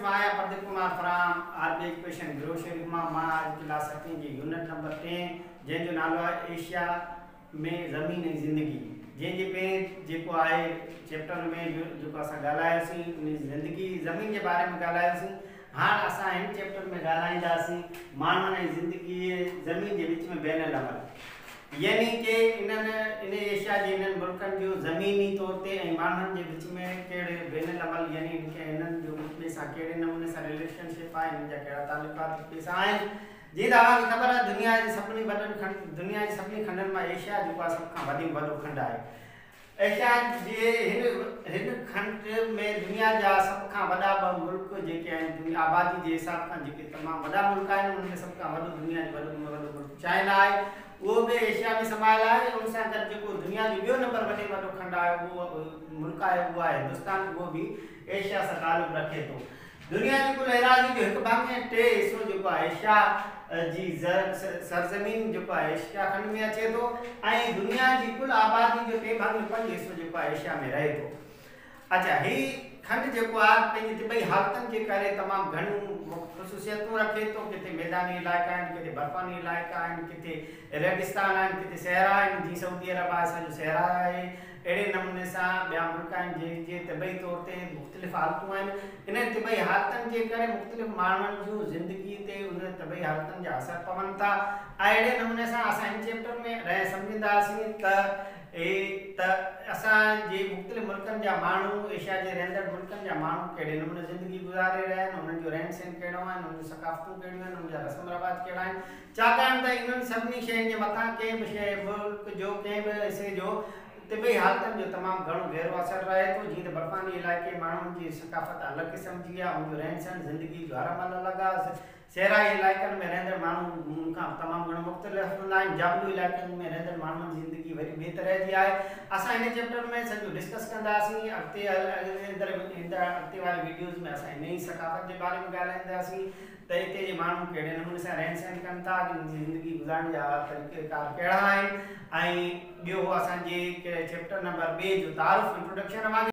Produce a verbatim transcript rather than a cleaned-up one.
मां आहियां Pradeep Kumar from RB education ग्रो शरीफ मां मां आज क्लास सतें जी यूनिट नंबर टे जंहिंजो नालो आहे एशिया में ज़मीन ऐं ज़िंदगी जंहिंजे पहिरें जेको आहे चैप्टर में जेको असां ॻाल्हायोसीं उन ज़िंदगी ज़मीन जे बारे में ॻाल्हायोसीं। हाणे असां हिन चैप्टर में ॻाल्हाईंदासीं माण्हुनि ऐं ज़िंदगीअ ज़मीन जे विच में बैन अमल, यानी कि इन्हनि इन एशिया जे इन्हनि मुल्कनि जो ज़मीनी तौर ते ऐं माण्हुनि जे विच में कहिड़े बैन अमल यानी इन्हनि जो हिक ॿिए सां कहिड़े नमूने सां रिलेशनशिप आहे, इन्हनि जा कहिड़ा तालुकात हिक ॿिए सां आहिनि। जीअं त तव्हांखे ख़बर आहे दुनिया जे सभिनी वॾनि खंड दुनिया जे सभिनी खंडनि मां एशिया जेको आहे सभ खां वॾी वॾो खंड आहे। एशिया जे हिन हिन खंड में दुनिया जा सभ खां वॾा ॿ मुल्क जेके आहिनि आबादी जे हिसाब सां जेके तमामु वॾा मुल्क आहिनि उनमें सभ खां वॾो दुनिया जो वॾो में वॾो मुल्क चाइना आहे, उहो बि एशिया में समायल आहे। उन सां गॾु जेको दुनिया जो ॿियो नंबर वॾे वॾो खंड आहे उहो मुल्क आहे उहो आहे हिंदुस्तान, उहो बि एशिया सां तालुक़ु रखे थो। दुनिया जी कुल एराज़ी जो हिकु भाग में टे हिसो जेको आहे एशिया जी सरज़मीन जेको आहे एशिया खंड में अचे थो ऐं दुनिया जी कुल आबादी जो टे भाग में पंज हिसो जेको आहे एशिया में रहे थो। अच्छा, ही खंड जेको आहे पंहिंजी तिबई हालतुनि जे करे तमामु घणियूं ख़ुसूसियतूं रखे थो। किथे मैदानी इलाइक़ा आहिनि, किथे बर्फ़ानी इलाइक़ा आहिनि, किथे रेगिस्तान आहिनि, किथे सहरा आहिनि, जीअं सऊदी अरब आहे असांजो सहरा आहे। अहिड़े नमूने सां ॿिया मुल्क आहिनि जंहिंजे तिबई तौर ते मुख़्तलिफ़ हालतूं आहिनि। इन तिबई हालतुनि जे करे मुख़्तलिफ़ माण्हुनि जूं ज़िंदगी ते उन तिबई हालतुनि जा असर पवनि था। ऐं अहिड़े नमूने सां असां हिन चैप्टर में रह सम्झंदासीं त ए त असांजे मुख़्तलिफ़ मुल्कनि जा माण्हू एशिया जे रहंदड़ मुल्कनि जा माण्हू कहिड़े नमूने ज़िंदगी गुज़ारे रहिया आहिनि, उन्हनि जो रहन सहन कहिड़ो आहे, उन्हनि जूं सकाफ़तूं कहिड़ियूं आहिनि, उन्हनि जा रस्म रवाज कहिड़ा आहिनि। छाकाणि त इन्हनि सभिनी शयुनि जे मथां कंहिं बि शइ मुल्क जो कंहिं बि हिसे जो तिबई हालतुनि जो तमामु घणो गहरो असरु रहे थो। जीअं त बर्फ़ानी इलाइक़े माण्हुनि जी सकाफ़त अलॻि क़िस्म जी आहे, उनजो रहन सहन ज़िंदगी जो हरमल अलॻि आहे। सहराई इलाइक़नि में रहंदड़ माण्हू खां तमामु घणो मुख़्तलिफ़ हूंदा आहिनि। जाबलू इलाइक़नि में रहंदड़ माण्हुनि जी ज़िंदगी वरी ॿिए तरह जी आहे। असां हिन चैप्टर में सॼो डिस्कस कंदासीं। अॻिते अॻिते वारे वीडियोज़ में असां इन ई सकाफ़त जे बारे में ॻाल्हाईंदासीं त हिते जे माण्हू कहिड़े नमूने सां रहन सहन कनि था, ज़िंदगी गुज़ारण जा तरीक़ेकार कहिड़ा आहिनि। ऐं ॿियो असांजे चैप्टर नंबर ॿे जो तारुफ़ इंट्रोडक्शन